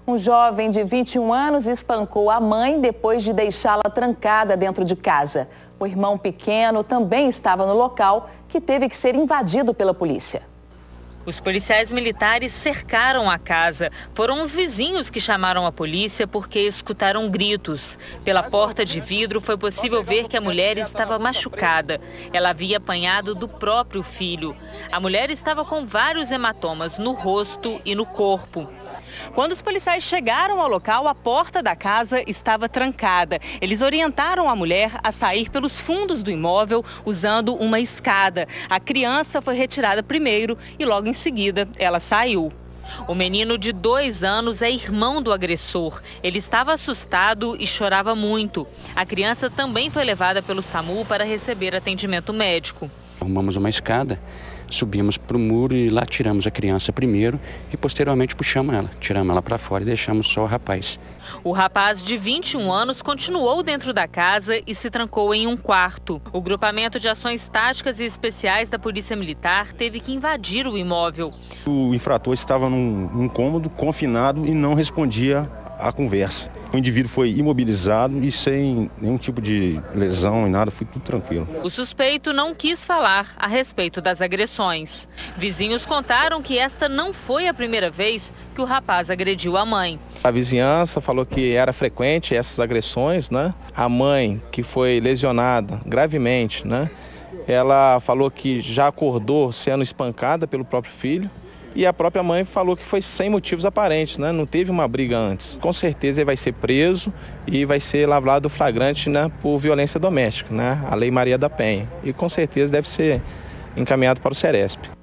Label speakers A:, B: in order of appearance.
A: Um jovem de 21 anos espancou a mãe depois de deixá-la trancada dentro de casa. O irmão pequeno também estava no local, que teve que ser invadido pela polícia.
B: Os policiais militares cercaram a casa. Foram os vizinhos que chamaram a polícia porque escutaram gritos. Pela porta de vidro foi possível ver que a mulher estava machucada. Ela havia apanhado do próprio filho. A mulher estava com vários hematomas no rosto e no corpo. Quando os policiais chegaram ao local, a porta da casa estava trancada. Eles orientaram a mulher a sair pelos fundos do imóvel usando uma escada. A criança foi retirada primeiro e logo em seguida ela saiu. O menino de 2 anos é irmão do agressor. Ele estava assustado e chorava muito. A criança também foi levada pelo SAMU para receber atendimento médico.
C: Arrumamos uma escada, subimos para o muro e lá tiramos a criança primeiro e posteriormente puxamos ela. Tiramos ela para fora e deixamos só o rapaz.
B: O rapaz de 21 anos continuou dentro da casa e se trancou em um quarto. O grupamento de ações táticas e especiais da Polícia Militar teve que invadir o imóvel.
D: O infrator estava num cômodo, confinado e não respondia à conversa. O indivíduo foi imobilizado e sem nenhum tipo de lesão e nada, foi tudo tranquilo.
B: O suspeito não quis falar a respeito das agressões. Vizinhos contaram que esta não foi a primeira vez que o rapaz agrediu a mãe.
E: A vizinhança falou que era frequente essas agressões, né? A mãe, que foi lesionada gravemente, né? Ela falou que já acordou sendo espancada pelo próprio filho. E a própria mãe falou que foi sem motivos aparentes, né? Não teve uma briga antes. Com certeza ele vai ser preso e vai ser lavrado flagrante, né, por violência doméstica, né? A Lei Maria da Penha. E com certeza deve ser encaminhado para o Ceresp.